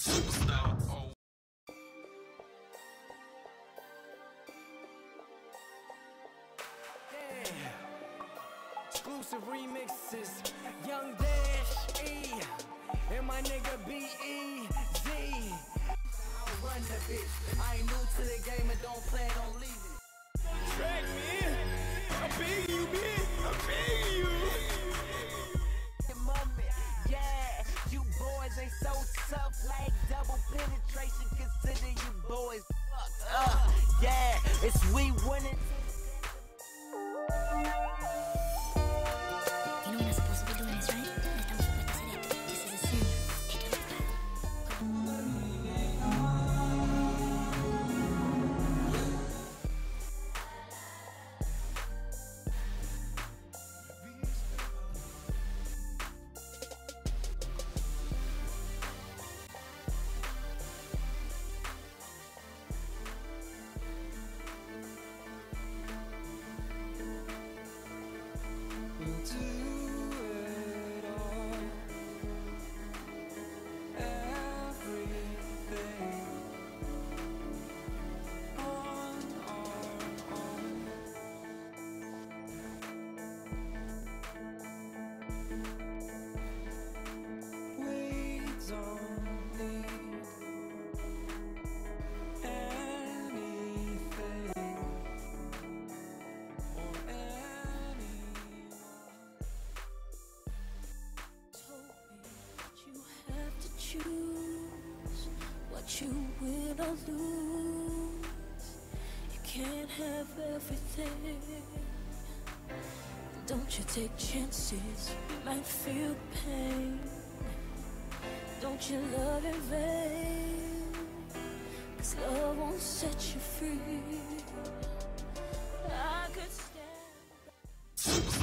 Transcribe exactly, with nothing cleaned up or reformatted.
Superstar. Oh. Yeah. Exclusive remixes, Young Dash E, and my nigga B E Z. I run the bitch. I ain't new to the game and don't plan on leaving. Track me in. I'm begging you, man. I'm begging you. Mommy, yeah, you boys ain't so tough like double penetration. Consider you boys fucked up. Yeah, it's we winning. You know we're not supposed to be doing this, right? No estamos supuestos a hacer esto. This is a sin. Choose what you win or lose. You can't have everything. Don't you take chances, you might feel pain. Don't you love in vain, 'cause love won't set you free. I could stand